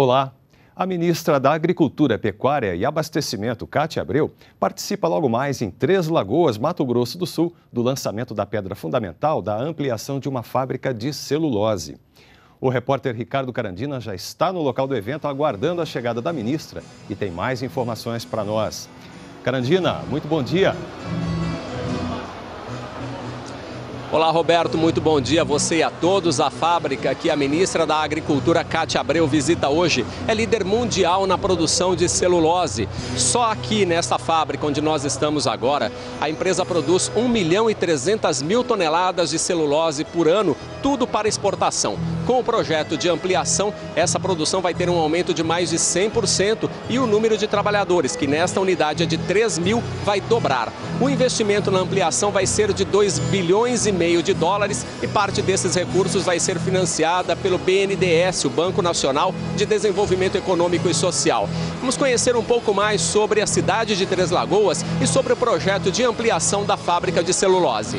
Olá! A ministra da Agricultura, Pecuária e Abastecimento, Cátia Abreu, participa logo mais em Três Lagoas, Mato Grosso do Sul, do lançamento da pedra fundamental da ampliação de uma fábrica de celulose. O repórter Ricardo Carandina já está no local do evento aguardando a chegada da ministra e tem mais informações para nós. Carandina, muito bom dia! Olá, Roberto, muito bom dia a você e a todos. A fábrica que a ministra da Agricultura, Cátia Abreu, visita hoje é líder mundial na produção de celulose. Só aqui nesta fábrica onde nós estamos agora, a empresa produz 1.300.000 toneladas de celulose por ano, tudo para exportação. Com o projeto de ampliação, essa produção vai ter um aumento de mais de 100% e o número de trabalhadores, que nesta unidade é de 3.000, vai dobrar. O investimento na ampliação vai ser de 2,5 bilhões de dólares e parte desses recursos vai ser financiada pelo BNDES, o Banco Nacional de Desenvolvimento Econômico e Social. Vamos conhecer um pouco mais sobre a cidade de Três Lagoas e sobre o projeto de ampliação da fábrica de celulose.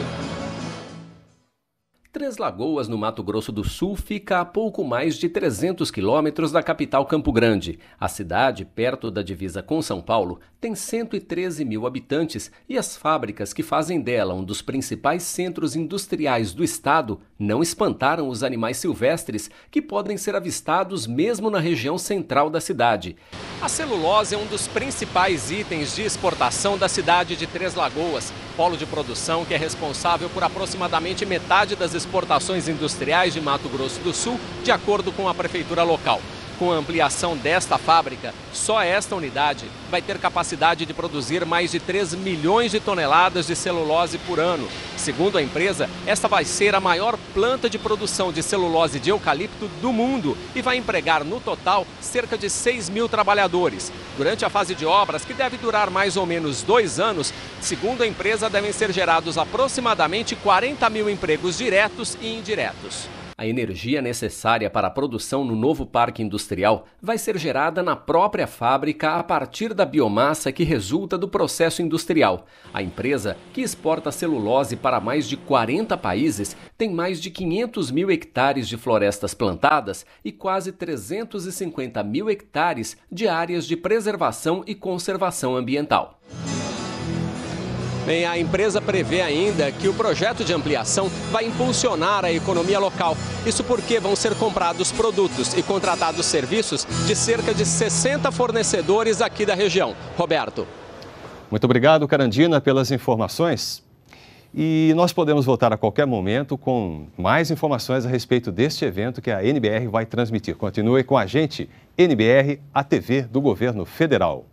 Três Lagoas, no Mato Grosso do Sul, fica a pouco mais de 300 quilômetros da capital Campo Grande. A cidade, perto da divisa com São Paulo, tem 113 mil habitantes e as fábricas que fazem dela um dos principais centros industriais do estado não espantaram os animais silvestres que podem ser avistados mesmo na região central da cidade. A celulose é um dos principais itens de exportação da cidade de Três Lagoas, polo de produção que é responsável por aproximadamente metade das exportações industriais de Mato Grosso do Sul, de acordo com a prefeitura local. Com a ampliação desta fábrica, só esta unidade vai ter capacidade de produzir mais de 3 milhões de toneladas de celulose por ano. Segundo a empresa, esta vai ser a maior planta de produção de celulose de eucalipto do mundo e vai empregar no total cerca de 6.000 trabalhadores. Durante a fase de obras, que deve durar mais ou menos 2 anos, segundo a empresa, devem ser gerados aproximadamente 40 mil empregos diretos e indiretos. A energia necessária para a produção no novo parque industrial vai ser gerada na própria fábrica a partir da biomassa que resulta do processo industrial. A empresa, que exporta celulose para mais de 40 países, tem mais de 500 mil hectares de florestas plantadas e quase 350 mil hectares de áreas de preservação e conservação ambiental. Bem, a empresa prevê ainda que o projeto de ampliação vai impulsionar a economia local. Isso porque vão ser comprados produtos e contratados serviços de cerca de 60 fornecedores aqui da região. Roberto. Muito obrigado, Carandina, pelas informações. E nós podemos voltar a qualquer momento com mais informações a respeito deste evento que a NBR vai transmitir. Continue com a gente, NBR, a TV do Governo Federal.